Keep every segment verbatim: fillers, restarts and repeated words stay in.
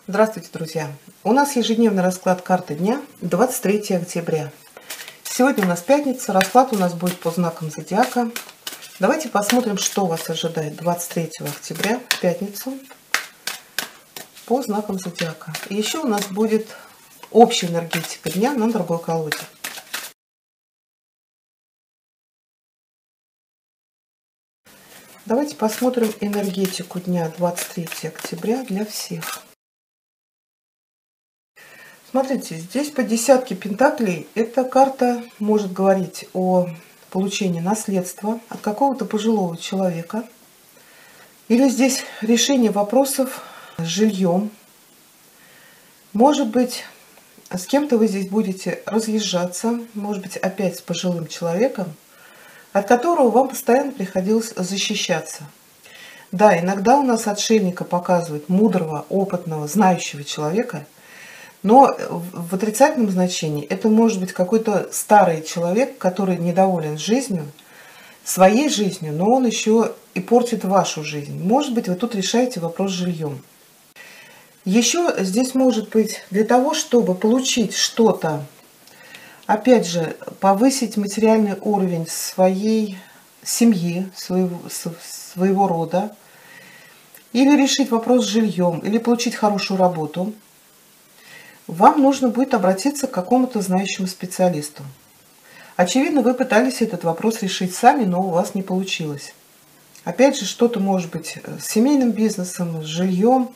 Здравствуйте, друзья! У нас ежедневный расклад карты дня двадцать третьего октября. Сегодня у нас пятница, расклад у нас будет по знакам зодиака. Давайте посмотрим, что вас ожидает двадцать третьего октября, в пятницу, по знакам зодиака. И еще у нас будет общая энергетика дня на другой колоде. Давайте посмотрим энергетику дня двадцать третьего октября для всех. Смотрите, здесь по десятке пентаклей эта карта может говорить о получении наследства от какого-то пожилого человека. Или здесь решение вопросов с жильем. Может быть, с кем-то вы здесь будете разъезжаться, может быть, опять с пожилым человеком, от которого вам постоянно приходилось защищаться. Да, иногда у нас отшельника показывает мудрого, опытного, знающего человека, но в отрицательном значении это может быть какой-то старый человек, который недоволен жизнью, своей жизнью, но он еще и портит вашу жизнь. Может быть, вы тут решаете вопрос с жильем. Еще здесь может быть для того, чтобы получить что-то, опять же, повысить материальный уровень своей семьи, своего, своего рода, или решить вопрос с жильем, или получить хорошую работу, вам нужно будет обратиться к какому-то знающему специалисту. Очевидно, вы пытались этот вопрос решить сами, но у вас не получилось. Опять же, что-то может быть с семейным бизнесом, с жильем.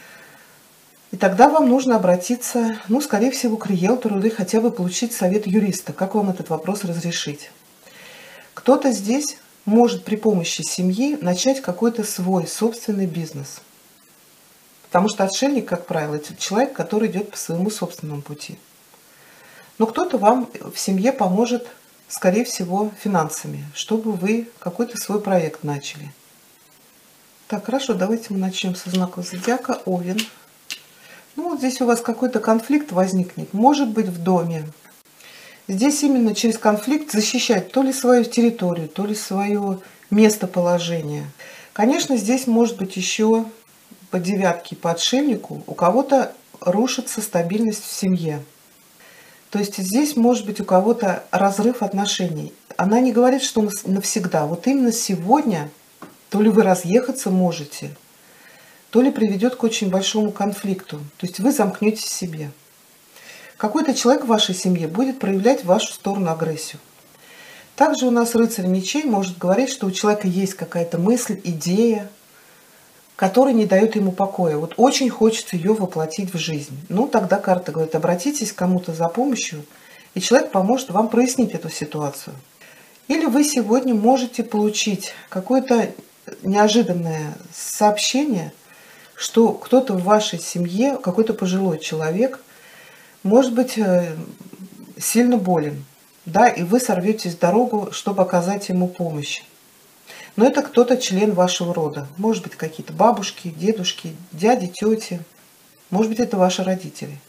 И тогда вам нужно обратиться, ну, скорее всего, к риэлтору или хотя бы получить совет юриста, как вам этот вопрос разрешить. Кто-то здесь может при помощи семьи начать какой-то свой собственный бизнес. Потому что отшельник, как правило, это человек, который идет по своему собственному пути. Но кто-то вам в семье поможет, скорее всего, финансами, чтобы вы какой-то свой проект начали. Так, хорошо, давайте мы начнем со знака зодиака Овен. Ну, вот здесь у вас какой-то конфликт возникнет, может быть, в доме. Здесь именно через конфликт защищать то ли свою территорию, то ли свое местоположение. Конечно, здесь может быть еще по девятке, по отшельнику, у кого-то рушится стабильность в семье. То есть здесь может быть у кого-то разрыв отношений. Она не говорит, что навсегда. Вот именно сегодня то ли вы разъехаться можете, то ли приведет к очень большому конфликту. То есть вы замкнетесь в себе. Какой-то человек в вашей семье будет проявлять в вашу сторону агрессию. Также у нас рыцарь мечей может говорить, что у человека есть какая-то мысль, идея, который не дает ему покоя. Вот очень хочется ее воплотить в жизнь. Ну, тогда карта говорит, обратитесь к кому-то за помощью, и человек поможет вам прояснить эту ситуацию. Или вы сегодня можете получить какое-то неожиданное сообщение, что кто-то в вашей семье, какой-то пожилой человек, может быть сильно болен, да, и вы сорветесь в дорогу, чтобы оказать ему помощь. Но это кто-то член вашего рода. Может быть, какие-то бабушки, дедушки, дяди, тети. Может быть, это ваши родители.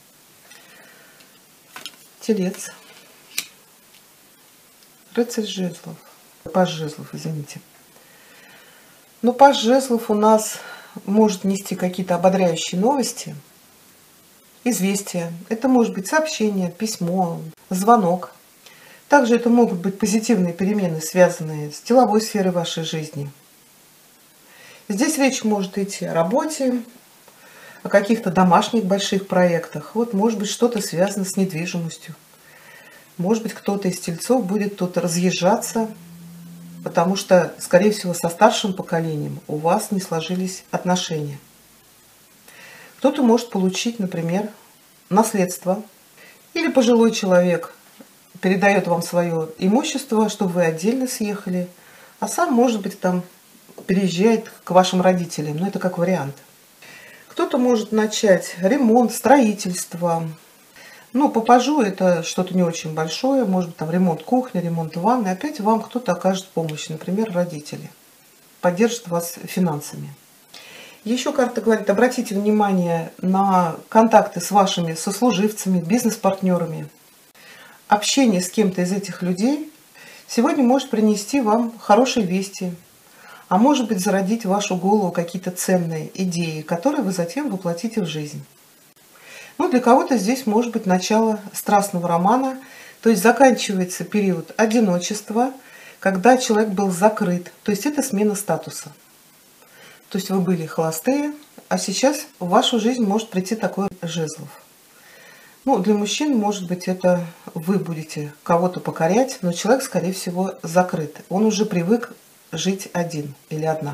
Телец. Рыцарь жезлов. Паж жезлов, извините. Но паж жезлов у нас может нести какие-то ободряющие новости, известия. Это может быть сообщение, письмо, звонок. Также это могут быть позитивные перемены, связанные с деловой сферой вашей жизни. Здесь речь может идти о работе, о каких-то домашних больших проектах. Вот, может быть, что-то связано с недвижимостью. Может быть, кто-то из тельцов будет тут разъезжаться, потому что, скорее всего, со старшим поколением у вас не сложились отношения. Кто-то может получить, например, наследство. Или пожилой человек передает вам свое имущество, чтобы вы отдельно съехали, а сам, может быть, там переезжает к вашим родителям. Но это как вариант. Кто-то может начать ремонт, строительство. Ну, по пажу это что-то не очень большое. Может быть, там ремонт кухни, ремонт ванны. Опять вам кто-то окажет помощь, например, родители. Поддержит вас финансами. Еще карта говорит, обратите внимание на контакты с вашими сослуживцами, бизнес-партнерами. Общение с кем-то из этих людей сегодня может принести вам хорошие вести, а может быть зародить в вашу голову какие-то ценные идеи, которые вы затем воплотите в жизнь. Ну, для кого-то здесь может быть начало страстного романа, то есть заканчивается период одиночества, когда человек был закрыт, то есть это смена статуса. То есть вы были холостые, а сейчас в вашу жизнь может прийти такой жезлов. Ну, для мужчин, может быть, это вы будете кого-то покорять, но человек, скорее всего, закрыт. Он уже привык жить один или одна.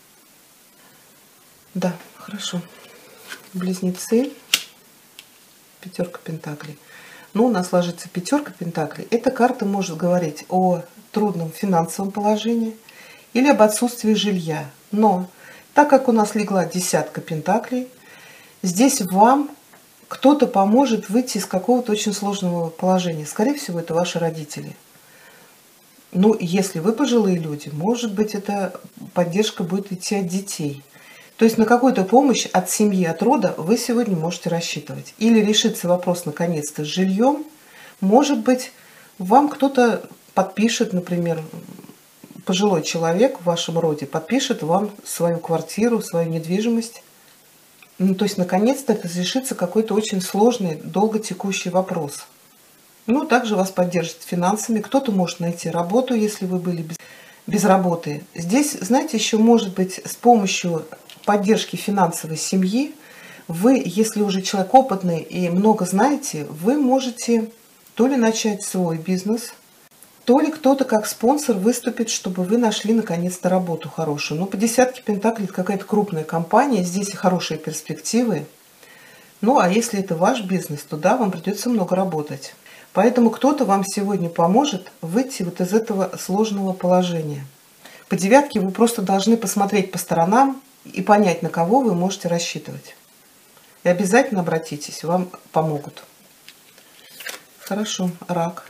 Да, хорошо. Близнецы. Пятерка пентаклей. Ну, у нас ложится пятерка пентаклей. Эта карта может говорить о трудном финансовом положении или об отсутствии жилья. Но так как у нас легла десятка пентаклей, здесь вам кто-то поможет выйти из какого-то очень сложного положения. Скорее всего, это ваши родители. Ну, если вы пожилые люди, может быть, эта поддержка будет идти от детей. То есть на какую-то помощь от семьи, от рода вы сегодня можете рассчитывать. Или решится вопрос наконец-то с жильем. Может быть, вам кто-то подпишет, например, пожилой человек в вашем роде, подпишет вам свою квартиру, свою недвижимость. Ну, то есть наконец-то это решится какой-то очень сложный, долго текущий вопрос. Ну, также вас поддержат финансами. Кто-то может найти работу, если вы были без, без работы. Здесь, знаете, еще может быть с помощью поддержки финансовой семьи, вы, если уже человек опытный и много знаете, вы можете то ли начать свой бизнес, то ли кто-то как спонсор выступит, чтобы вы нашли наконец-то работу хорошую. Но по десятке пентаклей это какая-то крупная компания, здесь и хорошие перспективы. Ну, а если это ваш бизнес, то да, вам придется много работать. Поэтому кто-то вам сегодня поможет выйти вот из этого сложного положения. По девятке вы просто должны посмотреть по сторонам и понять, на кого вы можете рассчитывать. И обязательно обратитесь, вам помогут. Хорошо, рак.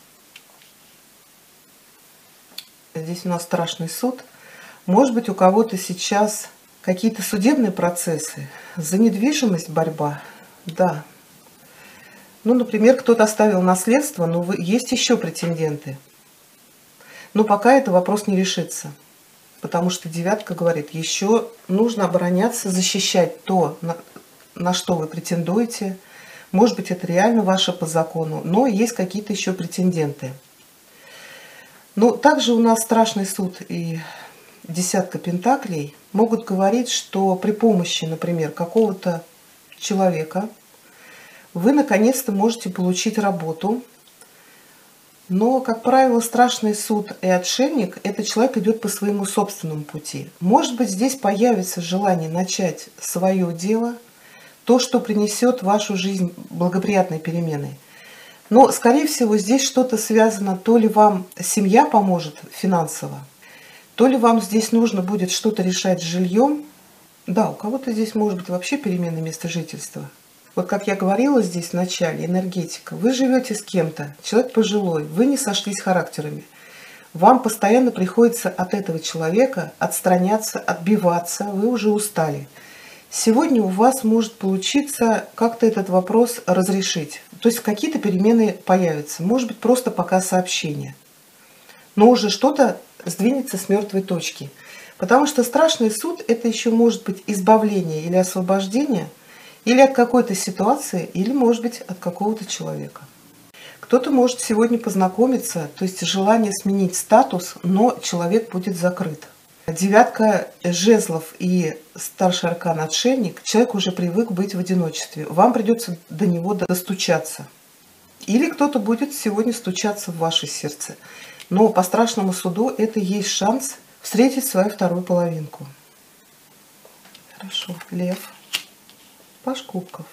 Здесь у нас страшный суд. Может быть, у кого-то сейчас какие-то судебные процессы, за недвижимость борьба. Да. Ну, например, кто-то оставил наследство, но есть еще претенденты. Но пока это вопрос не решится. Потому что девятка говорит, еще нужно обороняться, защищать то, на, на что вы претендуете. Может быть, это реально ваше по закону, но есть какие-то еще претенденты. Ну, также у нас страшный суд и десятка пентаклей могут говорить, что при помощи, например, какого-то человека вы наконец-то можете получить работу. Но, как правило, страшный суд и отшельник – это человек идет по своему собственному пути. Может быть, здесь появится желание начать свое дело, то, что принесет в вашу жизнь благоприятные перемены. Но, скорее всего, здесь что-то связано, то ли вам семья поможет финансово, то ли вам здесь нужно будет что-то решать с жильем. Да, у кого-то здесь может быть вообще перемена места жительства. Вот как я говорила здесь в начале, энергетика. Вы живете с кем-то, человек пожилой, вы не сошлись характерами. Вам постоянно приходится от этого человека отстраняться, отбиваться, вы уже устали. Сегодня у вас может получиться как-то этот вопрос разрешить. То есть какие-то перемены появятся. Может быть, просто пока сообщение. Но уже что-то сдвинется с мертвой точки. Потому что страшный суд – это еще может быть избавление или освобождение, или от какой-то ситуации, или, может быть, от какого-то человека. Кто-то может сегодня познакомиться, то есть желание сменить статус, но человек будет закрыт. Девятка жезлов и старший аркан отшельник, человек уже привык быть в одиночестве. Вам придется до него достучаться. Или кто-то будет сегодня стучаться в ваше сердце. Но по страшному суду это есть шанс встретить свою вторую половинку. Хорошо, лев. Паж кубков.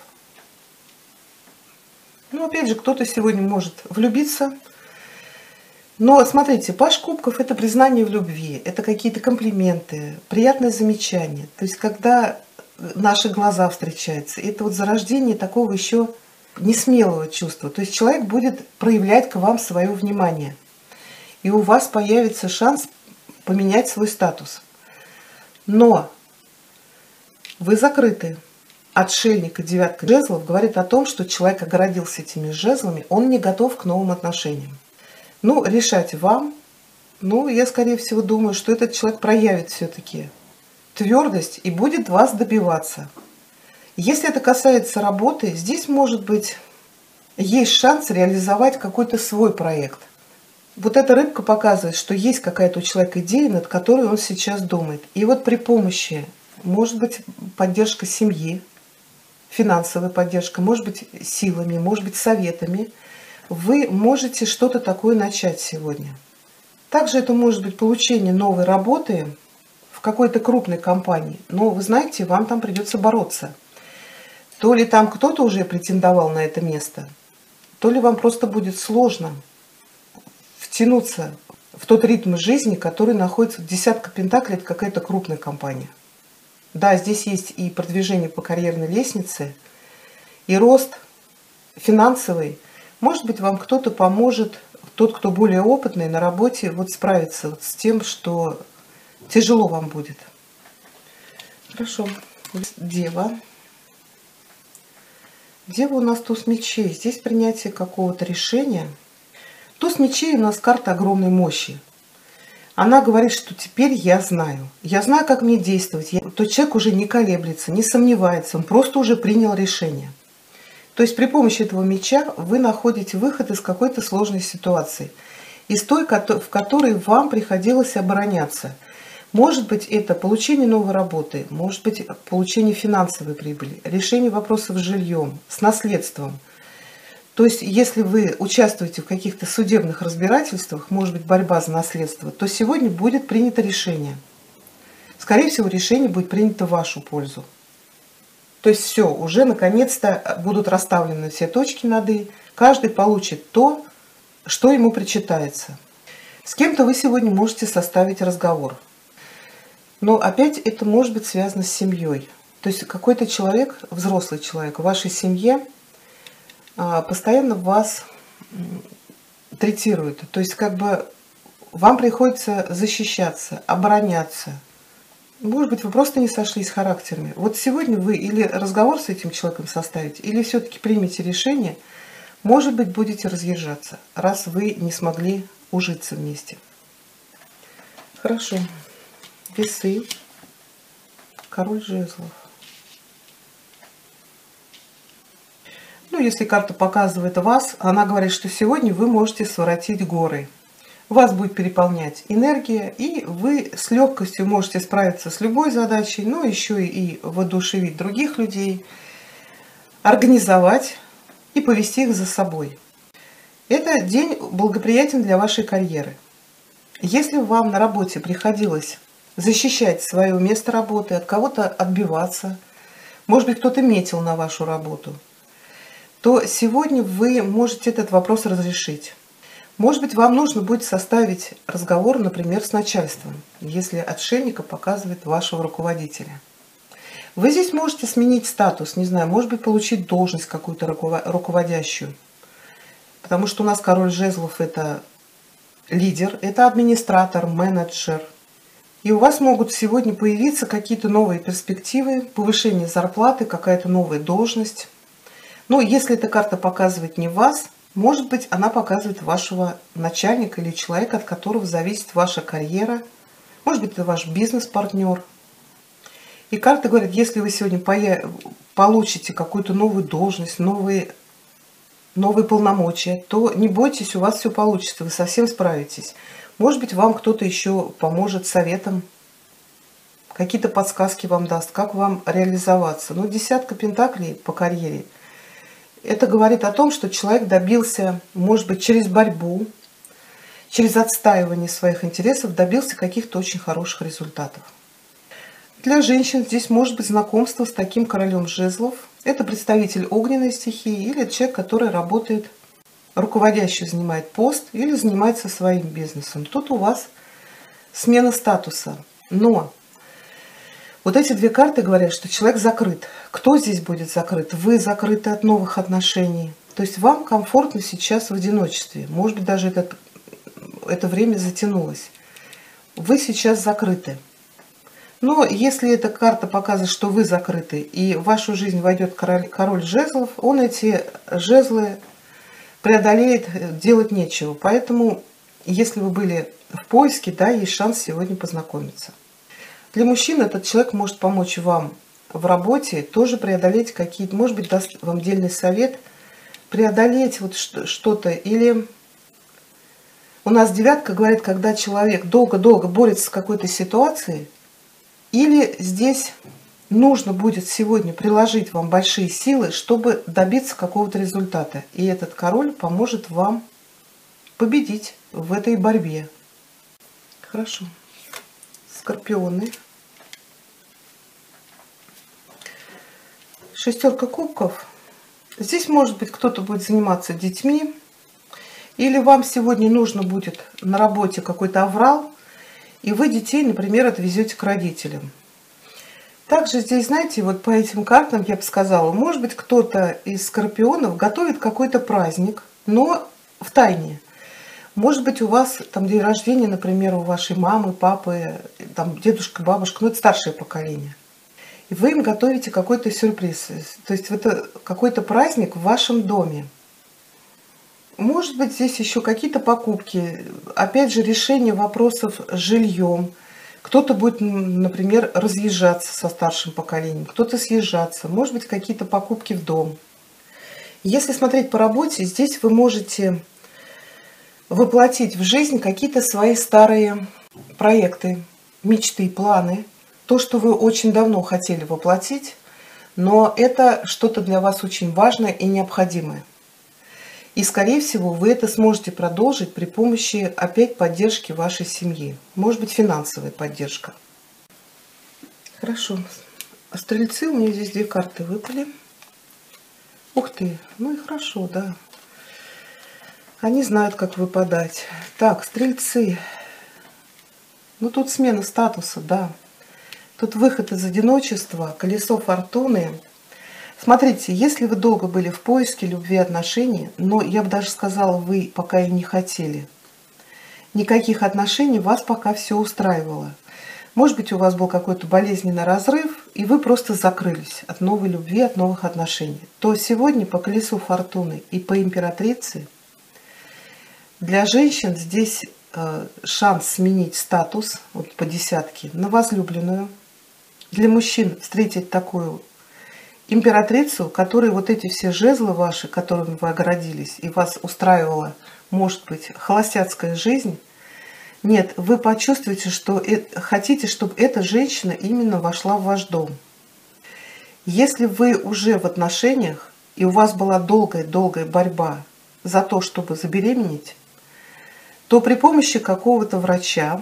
Ну, опять же, кто-то сегодня может влюбиться. Но, смотрите, паж кубков – это признание в любви, это какие-то комплименты, приятные замечания. То есть, когда наши глаза встречаются, это вот зарождение такого еще несмелого чувства. То есть, человек будет проявлять к вам свое внимание. И у вас появится шанс поменять свой статус. Но вы закрыты. Отшельник и девятка жезлов говорит о том, что человек огородился этими жезлами, он не готов к новым отношениям. Ну, решать вам. Ну, я, скорее всего, думаю, что этот человек проявит все-таки твердость и будет вас добиваться. Если это касается работы, здесь может быть есть шанс реализовать какой-то свой проект. Вот эта рыбка показывает, что есть какая-то у человека идея, над которой он сейчас думает. И вот при помощи, может быть, поддержка семьи, финансовая поддержка, может быть, силами, может быть, советами, вы можете что-то такое начать сегодня. Также это может быть получение новой работы в какой-то крупной компании. Но вы знаете, вам там придется бороться. То ли там кто-то уже претендовал на это место, то ли вам просто будет сложно втянуться в тот ритм жизни, который находится в десятка пентаклей, это какая-то крупная компания. Да, здесь есть и продвижение по карьерной лестнице, и рост финансовый. Может быть, вам кто-то поможет, тот, кто более опытный на работе, вот справиться вот с тем, что тяжело вам будет. Хорошо. Дева. Дева у нас туз мечей. Здесь принятие какого-то решения. Туз мечей у нас карта огромной мощи. Она говорит, что теперь я знаю. Я знаю, как мне действовать. Я... То человек уже не колеблется, не сомневается. Он просто уже принял решение. То есть при помощи этого меча вы находите выход из какой-то сложной ситуации. Из той, в которой вам приходилось обороняться. Может быть, это получение новой работы, может быть, получение финансовой прибыли, решение вопросов с жильем, с наследством. То есть, если вы участвуете в каких-то судебных разбирательствах, может быть, борьба за наследство, то сегодня будет принято решение. Скорее всего, решение будет принято в вашу пользу. То есть все, уже наконец-то будут расставлены все точки над «и». Каждый получит то, что ему причитается. С кем-то вы сегодня можете составить разговор. Но опять это может быть связано с семьей. То есть какой-то человек, взрослый человек в вашей семье постоянно вас третирует. То есть как бы вам приходится защищаться, обороняться. Может быть, вы просто не сошлись характерами. Вот сегодня вы или разговор с этим человеком составите, или все-таки примете решение, может быть, будете разъезжаться, раз вы не смогли ужиться вместе. Хорошо. Весы. Король жезлов. Ну, если карта показывает вас, она говорит, что сегодня вы можете своротить горы. Вас будет переполнять энергия, и вы с легкостью можете справиться с любой задачей, но еще и воодушевить других людей, организовать и повести их за собой. Это день благоприятен для вашей карьеры. Если вам на работе приходилось защищать свое место работы, от кого-то отбиваться, может быть, кто-то метил на вашу работу, то сегодня вы можете этот вопрос разрешить. Может быть, вам нужно будет составить разговор, например, с начальством, если отшельника показывает вашего руководителя. Вы здесь можете сменить статус, не знаю, может быть, получить должность какую-то руководящую. Потому что у нас король жезлов – это лидер, это администратор, менеджер. И у вас могут сегодня появиться какие-то новые перспективы, повышение зарплаты, какая-то новая должность. Но если эта карта показывает не вас, может быть, она показывает вашего начальника или человека, от которого зависит ваша карьера. Может быть, это ваш бизнес-партнер. И карта говорит, если вы сегодня получите какую-то новую должность, новые, новые полномочия, то не бойтесь, у вас все получится, вы совсем справитесь. Может быть, вам кто-то еще поможет советом, какие-то подсказки вам даст, как вам реализоваться. Но десятка пентаклей по карьере – это говорит о том, что человек добился, может быть, через борьбу, через отстаивание своих интересов, добился каких-то очень хороших результатов. Для женщин здесь может быть знакомство с таким королем жезлов. Это представитель огненной стихии или человек, который работает, руководящий занимает пост или занимается своим бизнесом. Тут у вас смена статуса. Но вот эти две карты говорят, что человек закрыт. Кто здесь будет закрыт? Вы закрыты от новых отношений. То есть вам комфортно сейчас в одиночестве. Может быть, даже этот, это время затянулось. Вы сейчас закрыты. Но если эта карта показывает, что вы закрыты, и в вашу жизнь войдет король, король жезлов, он эти жезлы преодолеет, делать нечего. Поэтому, если вы были в поиске, да, есть шанс сегодня познакомиться. Для мужчин этот человек может помочь вам в работе тоже преодолеть какие-то, может быть, даст вам дельный совет, преодолеть вот что-то. Или у нас девятка говорит, когда человек долго-долго борется с какой-то ситуацией, или здесь нужно будет сегодня приложить вам большие силы, чтобы добиться какого-то результата. И этот король поможет вам победить в этой борьбе. Хорошо. Скорпионы. Шестерка кубков. Здесь, может быть, кто-то будет заниматься детьми, или вам сегодня нужно будет на работе какой-то аврал, и вы детей, например, отвезете к родителям. Также здесь, знаете, вот по этим картам я бы сказала, может быть, кто-то из скорпионов готовит какой-то праздник, но в тайне. Может быть, у вас там день рождения, например, у вашей мамы, папы, там дедушка, бабушка, ну это старшее поколение. И вы им готовите какой-то сюрприз. То есть это какой-то праздник в вашем доме. Может быть, здесь еще какие-то покупки, опять же, решение вопросов с жильем. Кто-то будет, например, разъезжаться со старшим поколением, кто-то съезжаться, может быть, какие-то покупки в дом. Если смотреть по работе, здесь вы можете воплотить в жизнь какие-то свои старые проекты, мечты, планы. То, что вы очень давно хотели воплотить, но это что-то для вас очень важное и необходимое. И, скорее всего, вы это сможете продолжить при помощи, опять, поддержки вашей семьи. Может быть, финансовая поддержка. Хорошо. А стрельцы, у меня здесь две карты выпали. Ух ты, ну и хорошо, да. Они знают, как выпадать. Так, стрельцы. Ну, тут смена статуса, да. Тут выход из одиночества, колесо фортуны. Смотрите, если вы долго были в поиске любви, отношений, но я бы даже сказала, вы пока и не хотели, никаких отношений, вас пока все устраивало. Может быть, у вас был какой-то болезненный разрыв, и вы просто закрылись от новой любви, от новых отношений. То сегодня по колесу фортуны и по императрице для женщин здесь э, шанс сменить статус, вот по десятке, на возлюбленную. Для мужчин встретить такую императрицу, которой вот эти все жезлы ваши, которыми вы оградились, и вас устраивала, может быть, холостяцкая жизнь, нет, вы почувствуете, что это, хотите, чтобы эта женщина именно вошла в ваш дом. Если вы уже в отношениях, и у вас была долгая-долгая борьба за то, чтобы забеременеть, то при помощи какого-то врача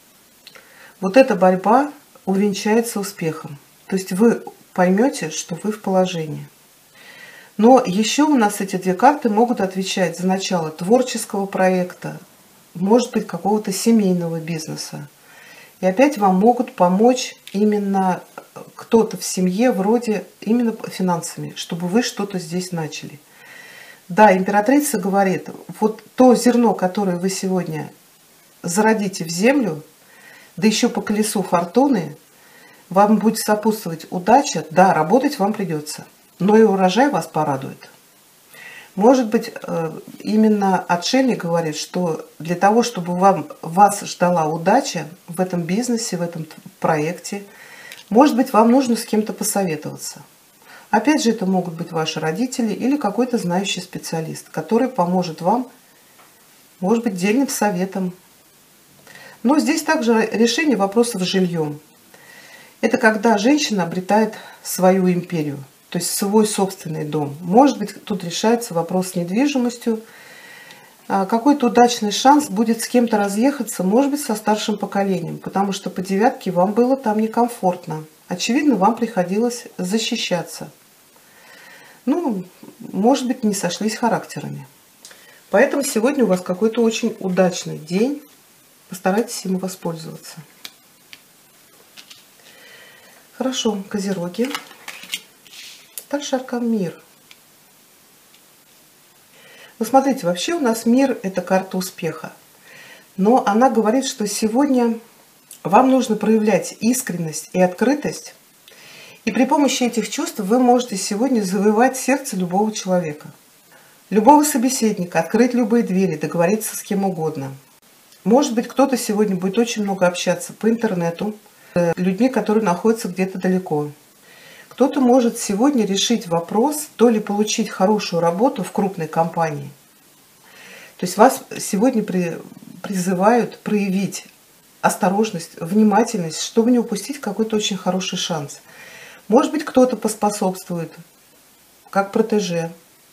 вот эта борьба увенчается успехом. То есть вы поймете, что вы в положении. Но еще у нас эти две карты могут отвечать за начало творческого проекта, может быть, какого-то семейного бизнеса. И опять вам могут помочь именно кто-то в семье, вроде именно финансами, чтобы вы что-то здесь начали. Да, императрица говорит, вот то зерно, которое вы сегодня зародите в землю, да еще по колесу фортуны, вам будет сопутствовать удача, да, работать вам придется, но и урожай вас порадует. Может быть, именно отшельник говорит, что для того, чтобы вам, вас ждала удача в этом бизнесе, в этом проекте, может быть, вам нужно с кем-то посоветоваться. Опять же, это могут быть ваши родители или какой-то знающий специалист, который поможет вам, может быть, дельным советом. Но здесь также решение вопросов с жильем. Это когда женщина обретает свою империю, то есть свой собственный дом. Может быть, тут решается вопрос с недвижимостью. Какой-то удачный шанс будет с кем-то разъехаться, может быть, со старшим поколением, потому что по девятке вам было там некомфортно. Очевидно, вам приходилось защищаться. Ну, может быть, не сошлись характерами. Поэтому сегодня у вас какой-то очень удачный день. Постарайтесь им воспользоваться. Хорошо, козероги. Дальше аркан мир. Ну, смотрите, вообще у нас мир – это карта успеха. Но она говорит, что сегодня вам нужно проявлять искренность и открытость. И при помощи этих чувств вы можете сегодня завоевать сердце любого человека. Любого собеседника, открыть любые двери, договориться с кем угодно. Может быть, кто-то сегодня будет очень много общаться по интернету с людьми, которые находятся где-то далеко. Кто-то может сегодня решить вопрос, то ли получить хорошую работу в крупной компании. То есть вас сегодня при, призывают проявить осторожность, внимательность, чтобы не упустить какой-то очень хороший шанс. Может быть, кто-то поспособствует, как протеже,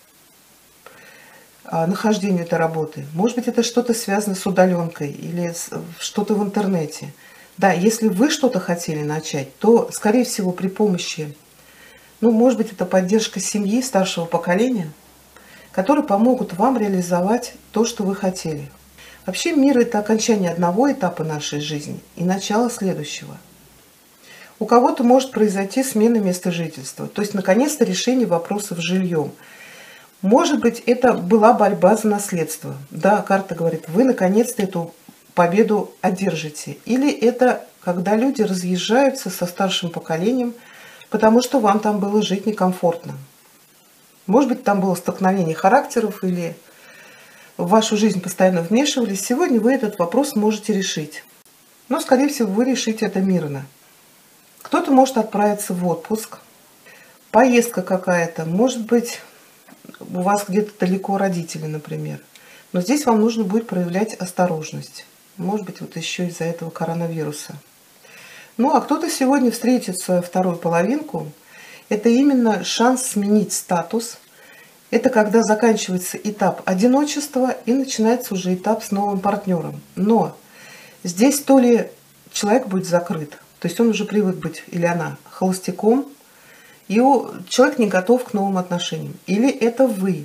нахождению этой работы. Может быть, это что-то связано с удаленкой или что-то в интернете. Да, если вы что-то хотели начать, то, скорее всего, при помощи, ну, может быть, это поддержка семьи, старшего поколения, которые помогут вам реализовать то, что вы хотели. Вообще мир – это окончание одного этапа нашей жизни и начало следующего. У кого-то может произойти смена места жительства, то есть, наконец-то, решение вопросов с жильем. Может быть, это была борьба за наследство. Да, карта говорит, вы наконец-то эту победу одержите. Или это когда люди разъезжаются со старшим поколением, потому что вам там было жить некомфортно. Может быть, там было столкновение характеров или в вашу жизнь постоянно вмешивались. Сегодня вы этот вопрос можете решить. Но, скорее всего, вы решите это мирно. Кто-то может отправиться в отпуск, поездка какая-то, может быть, у вас где-то далеко родители, например. Но здесь вам нужно будет проявлять осторожность. Может быть, вот еще из-за этого коронавируса. Ну, а кто-то сегодня встретит свою вторую половинку. Это именно шанс сменить статус. Это когда заканчивается этап одиночества и начинается уже этап с новым партнером. Но здесь то ли человек будет закрыт, то есть он уже привык быть, или она, холостяком, и человек не готов к новым отношениям. Или это вы.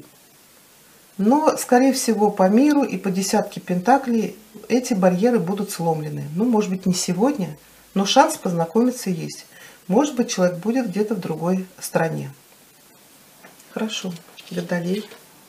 Но, скорее всего, по миру и по десятке пентаклей эти барьеры будут сломлены. Ну, может быть, не сегодня, но шанс познакомиться есть. Может быть, человек будет где-то в другой стране. Хорошо. Водолей.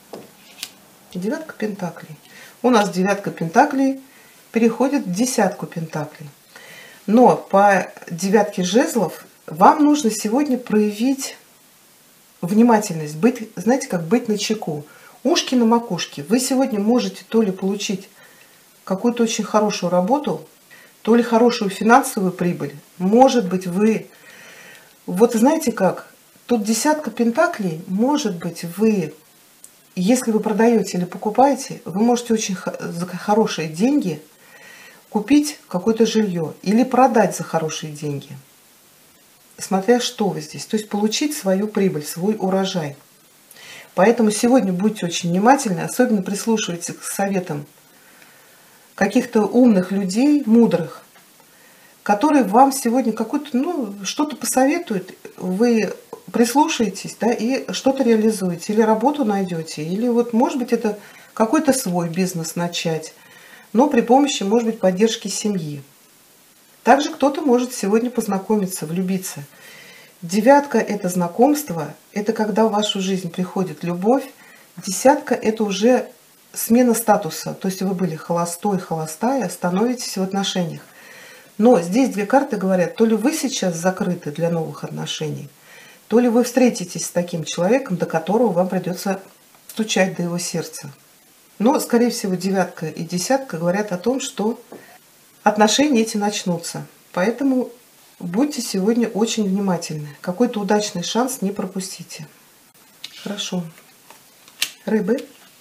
Девятка пентаклей. У нас девятка пентаклей переходит в десятку пентаклей. Но по девятке жезлов вам нужно сегодня проявить внимательность, быть, знаете, как быть начеку. Ушки на макушке. Вы сегодня можете то ли получить какую-то очень хорошую работу, то ли хорошую финансовую прибыль. Может быть, вы... Вот знаете как? Тут десятка пентаклей, может быть, вы, если вы продаете или покупаете, вы можете очень за хорошие деньги купить какое-то жилье или продать за хорошие деньги. Смотря что вы здесь. То есть получить свою прибыль, свой урожай. Поэтому сегодня будьте очень внимательны, особенно прислушивайтесь к советам каких-то умных людей, мудрых, которые вам сегодня какую-то, ну, что-то посоветуют, вы прислушаетесь, да, и что-то реализуете, или работу найдете, или вот, может быть, это какой-то свой бизнес начать, но при помощи, может быть, поддержки семьи. Также кто-то может сегодня познакомиться, влюбиться. Девятка – это знакомство, это когда в вашу жизнь приходит любовь. Десятка – это уже смена статуса, то есть вы были холостой, холостая, становитесь в отношениях. Но здесь две карты говорят, то ли вы сейчас закрыты для новых отношений, то ли вы встретитесь с таким человеком, до которого вам придется стучать до его сердца. Но, скорее всего, девятка и десятка говорят о том, что отношения эти начнутся. Поэтому будьте сегодня очень внимательны. Какой-то удачный шанс не пропустите. Хорошо. Рыбы.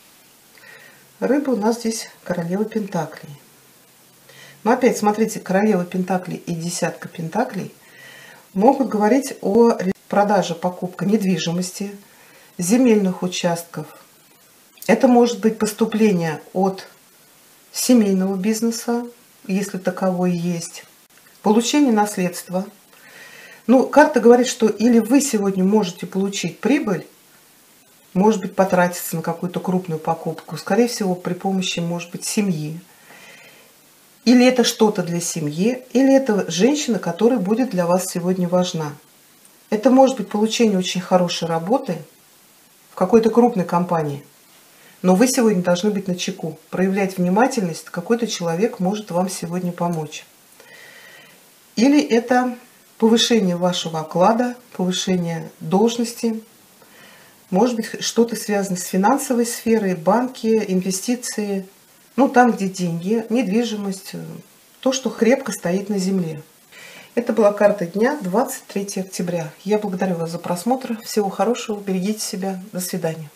Рыбы у нас здесь королева пентаклей. Но опять, смотрите, королева пентаклей и десятка пентаклей могут говорить о продаже, покупке недвижимости, земельных участков. Это может быть поступление от семейного бизнеса, если таковой есть, получение наследства. Ну, карта говорит, что или вы сегодня можете получить прибыль, может быть, потратиться на какую-то крупную покупку, скорее всего, при помощи, может быть, семьи. Или это что-то для семьи, или это женщина, которая будет для вас сегодня важна. Это может быть получение очень хорошей работы в какой-то крупной компании. Но вы сегодня должны быть начеку, проявлять внимательность, какой-то человек может вам сегодня помочь. Или это повышение вашего оклада, повышение должности. Может быть, что-то связано с финансовой сферой, банки, инвестиции. Ну, там, где деньги, недвижимость, то, что крепко стоит на земле. Это была карта дня, двадцать третье октября. Я благодарю вас за просмотр. Всего хорошего, берегите себя. До свидания.